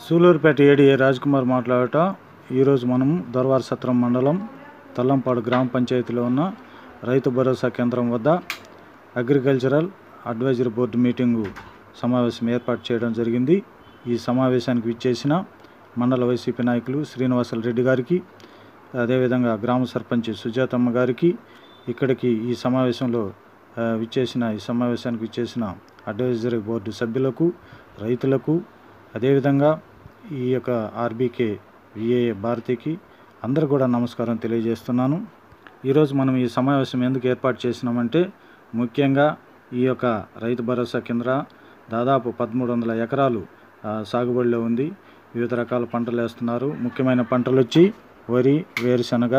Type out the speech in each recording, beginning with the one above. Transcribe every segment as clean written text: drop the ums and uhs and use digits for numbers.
Sullurpeta ADA Rajkumar మాట్లాడటం. ఈరోజు మనము దొరవారి సత్రం మండలం తల్లంపాడు గ్రామ పంచాయతీలో ఉన్న రైతు భరోసా కేంద్రం వద్ద అగ్రికల్చరల్ అడ్వైజరీ బోర్డు మీటింగు సమావేశం ఏర్పాటు చేయడం జరిగింది. ఈ సమావేశానికి విచ్చేసిన మండల వైసీపీ నాయకులు శ్రీనివాసులు రెడ్డి గారికి, అదేవిధంగా గ్రామ సర్పంచ్ సుజాతమ్మ గారికి, ఇక్కడికి ఈ సమావేశానికి విచ్చేసిన అడ్వైజరీ బోర్డు సభ్యులకు, రైతులకు, అదేవిధంగా ఈ యొక్క ఆర్బీకే విఏఏ భారతికి అందరూ కూడా నమస్కారం తెలియజేస్తున్నాను. ఈరోజు మనం ఈ సమావేశం ఎందుకు ఏర్పాటు చేసినామంటే, ముఖ్యంగా ఈ యొక్క రైతు భరోసా కేంద్ర దాదాపు 1300 ఎకరాలు సాగుబడిలో ఉంది. వివిధ రకాల పంటలు వేస్తున్నారు. ముఖ్యమైన పంటలు వచ్చి వరి, వేరుశనగ.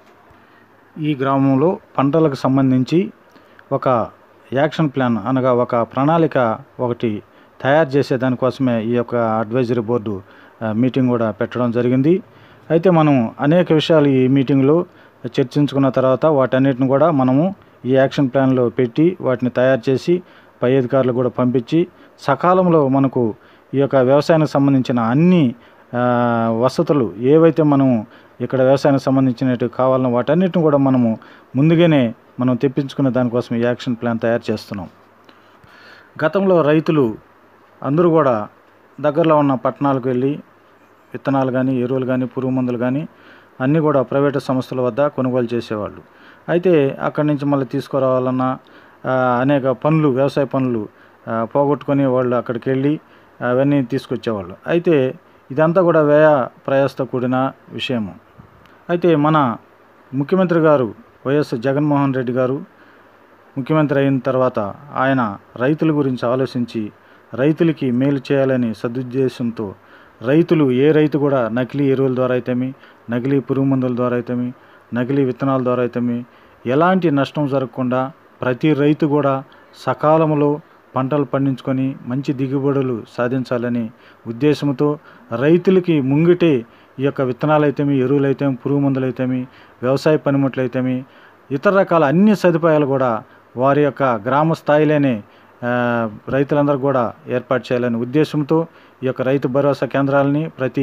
ఈ గ్రామంలో పంటలకు సంబంధించి ఒక యాక్షన్ ప్లాన్ అనగా ఒక ప్రణాళిక ఒకటి తయారు చేసే దానికోసమే ఈ యొక్క అడ్వైజరీ బోర్డు మీటింగ్ కూడా పెట్టడం జరిగింది. అయితే మనం అనేక విషయాలు ఈ మీటింగ్లో చర్చించుకున్న తర్వాత వాటన్నిటిని కూడా మనము ఈ యాక్షన్ ప్లాన్లో పెట్టి వాటిని తయారు చేసి పై అధికారులు కూడా పంపించి సకాలంలో మనకు ఈ యొక్క వ్యవసాయానికి సంబంధించిన అన్ని వసతులు ఏవైతే మనం ఇక్కడ వ్యవసాయానికి సంబంధించినట్టు కావాలన్న వాటన్నిటిని కూడా మనము ముందుగానే మనం తెప్పించుకునే దానికోసం ఈ యాక్షన్ ప్లాన్ తయారు చేస్తున్నాం. గతంలో రైతులు అందరూ కూడా దగ్గరలో ఉన్న పట్టణాలకు వెళ్ళి విత్తనాలు కానీ, ఎరువులు కానీ, పురుగు మందులు కానీ అన్నీ కూడా ప్రైవేటు సంస్థల వద్ద కొనుగోలు చేసేవాళ్ళు. అయితే అక్కడి నుంచి మళ్ళీ తీసుకురావాలన్నా అనేక పనులు, వ్యవసాయ పనులు పోగొట్టుకొని వాళ్ళు అక్కడికి వెళ్ళి అవన్నీ తీసుకొచ్చేవాళ్ళు. అయితే ఇదంతా కూడా వ్యయ ప్రయాసతో కూడిన విషయము. అయితే మన ముఖ్యమంత్రి గారు వైఎస్ జగన్మోహన్ రెడ్డి గారు ముఖ్యమంత్రి అయిన తర్వాత ఆయన రైతుల గురించి ఆలోచించి రైతులకి మేలు చేయాలని సదుద్దేశంతో ఏ రైతు కూడా నకిలీ ఎరువుల ద్వారా అయితేమి, నకిలీ పురుగు మందుల ద్వారా అయితేమి, నకిలీ విత్తనాల ద్వారా అయితేమి ఎలాంటి నష్టం జరగకుండా ప్రతి రైతు కూడా సకాలంలో పంటలు పండించుకొని మంచి దిగుబడులు సాధించాలని ఉద్దేశంతో రైతులకి ముంగిటే ఈ యొక్క విత్తనాలు అయితేమి, ఎరువులు అయితేమి, పురుగు మందులు అయితేమి, వ్యవసాయ పనిముట్లు అయితేమి, ఇతర రకాల అన్ని సదుపాయాలు కూడా వారి యొక్క గ్రామ స్థాయిలోనే రైతులందరూ కూడా ఏర్పాటు చేయాలనే ఉద్దేశంతో ఈ యొక్క రైతు భరోసా కేంద్రాలని ప్రతి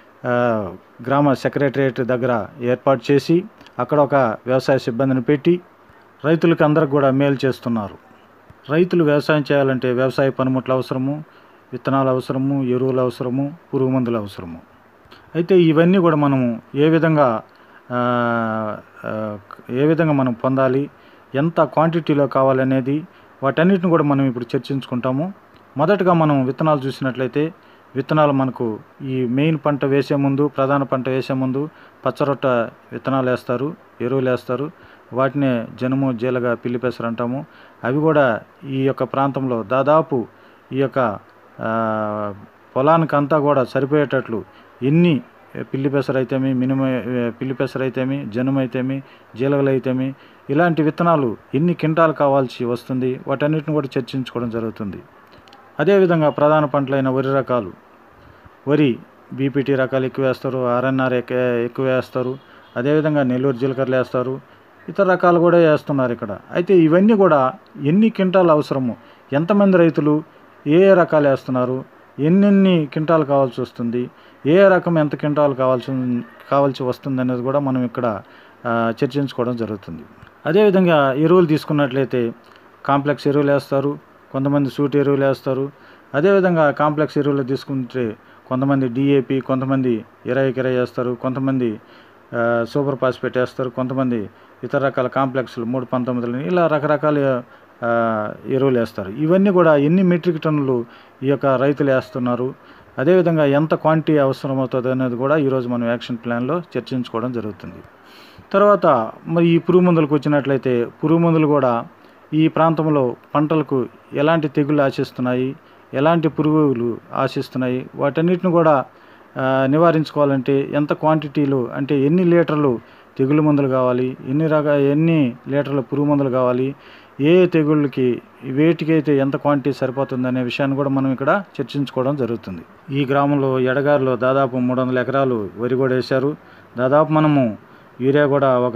గ్రామ సెక్రటరియట్ దగ్గర ఏర్పాటు చేసి అక్కడ ఒక వ్యవసాయ సిబ్బందిని పెట్టి రైతులకు అందరికి కూడా మేలు చేస్తున్నారు. రైతులు వ్యవసాయం చేయాలంటే వ్యవసాయ పనిముట్లు అవసరము, విత్తనాలు అవసరము, ఎరువులు అవసరము, పురుగు మందులు అవసరము. అయితే ఇవన్నీ కూడా మనము ఏ విధంగా మనం పొందాలి, ఎంత క్వాంటిటీలో కావాలనేది వాటన్నిటిని కూడా మనం ఇప్పుడు చర్చించుకుంటాము. మొదటగా మనం విత్తనాలు చూసినట్లయితే విత్తనాలు మనకు ఈ మెయిన్ పంట వేసే ముందు, ప్రధాన పంట వేసే ముందు పచ్చరొట్ట విత్తనాలు వేస్తారు, ఎరువులు వేస్తారు. వాటినే జనుము, జీలగా, పిల్లి పెసరు అంటాము. అవి కూడా ఈ యొక్క ప్రాంతంలో దాదాపు ఈ యొక్క పొలానికి అంతా కూడా సరిపోయేటట్లు ఎన్ని పిల్లి పెసరు అయితేమి, పిల్లి పెసరు అయితేమి, జనుము అయితేమి, జీలగలు అయితేమి ఇలాంటి విత్తనాలు ఎన్ని క్వింటాలు కావాల్సి వస్తుంది వాటన్నిటిని కూడా చర్చించుకోవడం జరుగుతుంది. అదేవిధంగా ప్రధాన పంటలైన వరి రకాలు, వరి బీపీటీ రకాలు ఎక్కువ వేస్తారు, ఆర్ఎన్ఆర్ ఎక్కువ వేస్తారు, అదేవిధంగా నెల్లూరు జీలకర్రలు వేస్తారు, ఇతర రకాలు కూడా వేస్తున్నారు ఇక్కడ. అయితే ఇవన్నీ కూడా ఎన్ని క్వింటాలు అవసరము, ఎంతమంది రైతులు ఏ రకాలు వేస్తున్నారు, ఎన్నెన్ని క్వింటాలు కావాల్సి వస్తుంది, ఏ రకం ఎంత క్వింటాలు కావాల్సి వస్తుంది అనేది కూడా మనం ఇక్కడ చర్చించుకోవడం జరుగుతుంది. అదేవిధంగా ఎరువులు తీసుకున్నట్లయితే కాంప్లెక్స్ ఎరువులు వేస్తారు, కొంతమంది సూటి ఎరువులు వేస్తారు. అదేవిధంగా కాంప్లెక్స్ ఎరువులు తీసుకుంటే కొంతమంది డిఏపి, కొంతమంది 20 వేస్తారు, కొంతమంది సూపర్ ఫాస్ఫేట్ వేస్తారు, కొంతమంది ఇతర రకాల కాంప్లెక్స్లు 319 ఇలా రకరకాల ఎరువులు వేస్తారు. ఇవన్నీ కూడా ఎన్ని మెట్రిక్ టన్నులు ఈ యొక్క రైతులు వేస్తున్నారు, అదేవిధంగా ఎంత క్వాంటిటీ అవసరమవుతుంది అనేది కూడా ఈరోజు మనం యాక్షన్ ప్లాన్లో చర్చించుకోవడం జరుగుతుంది. తర్వాత మరి ఈ పురుగు మందులకు వచ్చినట్లయితే పురుగు మందులు కూడా ఈ ప్రాంతంలో పంటలకు ఎలాంటి తెగుళ్ళు ఆశిస్తున్నాయి, ఎలాంటి పురుగులు ఆశిస్తున్నాయి, వాటన్నిటిని కూడా నివారించుకోవాలంటే ఎంత క్వాంటిటీలు అంటే ఎన్ని లీటర్లు తెగులు మందులు కావాలి, ఎన్ని లీటర్ల పురుగు మందులు కావాలి, ఏ తెగుళ్ళకి వేటికైతే ఎంత క్వాంటిటీ సరిపోతుంది అనే విషయాన్ని కూడా మనం ఇక్కడ చర్చించుకోవడం జరుగుతుంది. ఈ గ్రామంలో ఎడగారులో దాదాపు 300 ఎకరాలు వరి కూడా వేశారు. దాదాపు మనము యూరియా కూడా ఒక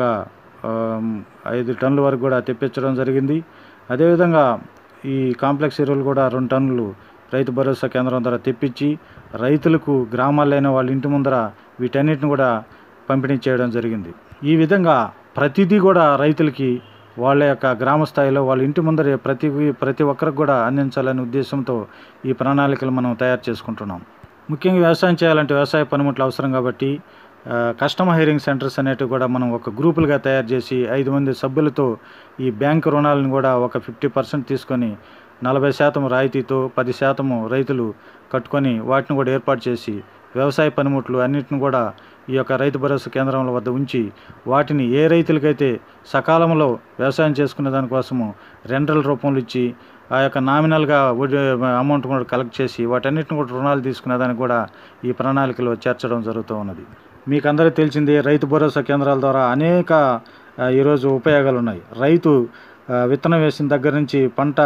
5 టన్నుల వరకు కూడా తెప్పించడం జరిగింది. అదేవిధంగా ఈ కాంప్లెక్స్ ఎరువులు కూడా 2 టన్నులు రైతు భరోసా కేంద్రం ద్వారా తెప్పించి రైతులకు గ్రామాలైన వాళ్ళ ఇంటి ముందర వీటన్నిటిని కూడా పంపిణీ చేయడం జరిగింది. ఈ విధంగా ప్రతిదీ కూడా రైతులకి వాళ్ళ యొక్క గ్రామ స్థాయిలో వాళ్ళ ఇంటి ముందరే ప్రతి ఒక్కరికి కూడా అందించాలనే ఉద్దేశంతో ఈ ప్రణాళికలు మనం తయారు చేసుకుంటున్నాం. ముఖ్యంగా వ్యవసాయం చేయాలంటే వ్యవసాయ పనిముట్లు అవసరం కాబట్టి కస్టమర్ హైరింగ్ సెంటర్స్ అనేటివి కూడా మనం ఒక గ్రూపులుగా తయారు చేసి 5 మంది సభ్యులతో ఈ బ్యాంకు రుణాలను కూడా ఒక 50% తీసుకొని 40% రాయితీతో 10% రైతులు కట్టుకొని వాటిని కూడా ఏర్పాటు చేసి వ్యవసాయ పనిముట్లు అన్నింటిని కూడా ఈ యొక్క రైతు భరోసా కేంద్రాల వద్ద ఉంచి వాటిని ఏ రైతులకైతే సకాలంలో వ్యవసాయం చేసుకునే దానికోసము రెంటల్ రూపంలో ఇచ్చి ఆ యొక్క నామినల్గా అమౌంట్ కూడా కలెక్ట్ చేసి వాటన్నిటిని కూడా రుణాలు తీసుకునే దానికి కూడా ఈ ప్రణాళికలో చేర్చడం జరుగుతూ ఉన్నది. మీకు అందరికీ తెలిసిందే, రైతు భరోసా కేంద్రాల ద్వారా అనేక ఈరోజు ఉపయోగాలు ఉన్నాయి. రైతు విత్తనం వేసిన దగ్గర నుంచి పంట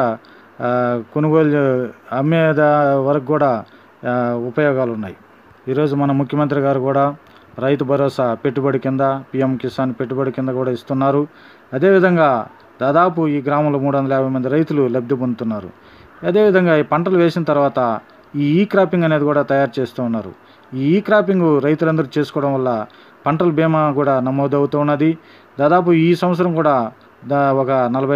కొనుగోలు అమ్మే వరకు కూడా ఉపయోగాలు ఉన్నాయి. ఈరోజు మన ముఖ్యమంత్రి గారు కూడా రైతు భరోసా పెట్టుబడి కింద పిఎం కిసాన్ పెట్టుబడి కింద కూడా ఇస్తున్నారు. అదేవిధంగా దాదాపు ఈ గ్రామంలో 350 మంది రైతులు లబ్ధి పొందుతున్నారు. అదేవిధంగా ఈ పంటలు వేసిన తర్వాత ఈ క్రాపింగ్ అనేది కూడా తయారు చేస్తూ ఉన్నారు. ఈ క్రాపింగ్ రైతులందరూ చేసుకోవడం వల్ల పంటల బీమా కూడా నమోదవుతూ ఉన్నది. దాదాపు ఈ సంవత్సరం కూడా ఒక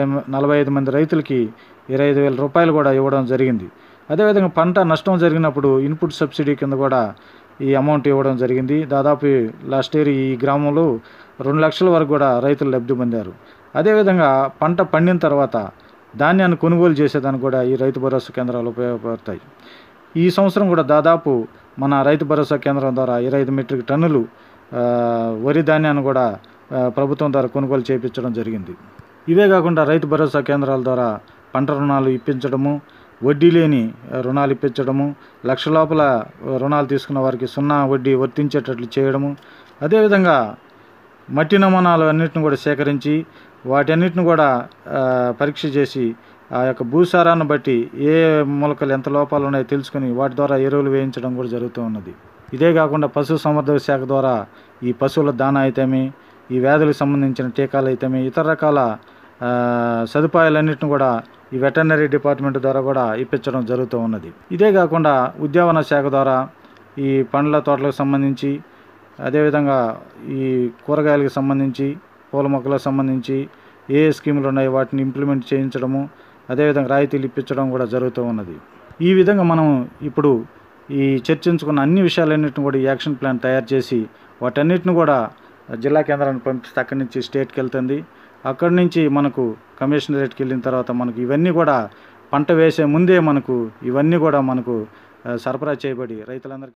45 మంది రైతులకి 25,000 రూపాయలు కూడా ఇవ్వడం జరిగింది. అదేవిధంగా పంట నష్టం జరిగినప్పుడు ఇన్పుట్ సబ్సిడీ కింద కూడా ఈ అమౌంట్ ఇవ్వడం జరిగింది. దాదాపు లాస్ట్ ఇయర్ ఈ గ్రామంలో 2 లక్షల వరకు కూడా రైతులు లబ్ధి పొందారు. అదేవిధంగా పంట పండిన తర్వాత ధాన్యాన్ని కొనుగోలు చేసేదానికి కూడా ఈ రైతు భరోసా కేంద్రాలు ఉపయోగపడతాయి. ఈ సంవత్సరం కూడా దాదాపు మన రైతు భరోసా కేంద్రం ద్వారా 25 మెట్రిక్ టన్నులు వరి ధాన్యాన్ని కూడా ప్రభుత్వం ద్వారా కొనుగోలు చేయించడం జరిగింది. ఇవే కాకుండా రైతు భరోసా కేంద్రాల ద్వారా పంట రుణాలు ఇప్పించడము, వడ్డీ లేని రుణాలు ఇప్పించడము, లక్ష లోపల రుణాలు తీసుకున్న వారికి 0 వడ్డీ వర్తించేటట్లు చేయడము, అదేవిధంగా మట్టి నమూనాలు అన్నింటిని కూడా సేకరించి వాటన్నిటిని కూడా పరీక్ష చేసి ఆ యొక్క భూసారాన్ని బట్టి ఏ మొలకలు ఎంత లోపాలు ఉన్నాయో తెలుసుకుని వాటి ద్వారా ఎరువులు వేయించడం కూడా జరుగుతూ ఉన్నది. ఇదే కాకుండా పశు సంవర్ధక శాఖ ద్వారా ఈ పశువుల దానా అయితేమి, ఈ వ్యాధులకు సంబంధించిన టీకాలు అయితేమి, ఇతర రకాల సదుపాయాలన్నింటిని కూడా ఈ వెటర్నరీ డిపార్ట్మెంట్ ద్వారా కూడా ఇప్పించడం జరుగుతూ ఉన్నది. ఇదే కాకుండా ఉద్యానవన శాఖ ద్వారా ఈ పండ్ల తోటలకు సంబంధించి, అదేవిధంగా ఈ కూరగాయలకు సంబంధించి, పూల మొక్కలకు సంబంధించి ఏ స్కీములు ఉన్నాయో వాటిని ఇంప్లిమెంట్ చేయించడము, అదేవిధంగా రాయితీలు ఇప్పించడం కూడా జరుగుతూ ఉన్నది. ఈ విధంగా మనం ఇప్పుడు ఈ చర్చించుకున్న అన్ని విషయాలన్నింటిని కూడా ఈ యాక్షన్ ప్లాన్ తయారు చేసి వాటన్నిటిని కూడా జిల్లా కేంద్రానికి పంపిస్తే అక్కడి నుంచి స్టేట్కి వెళ్తుంది. అక్కడి నుంచి మనకు కమిషనరేట్కి వెళ్ళిన తర్వాత మనకు ఇవన్నీ కూడా పంట వేసే ముందే మనకు ఇవన్నీ కూడా మనకు సరఫరా చేయబడి రైతులందరికీ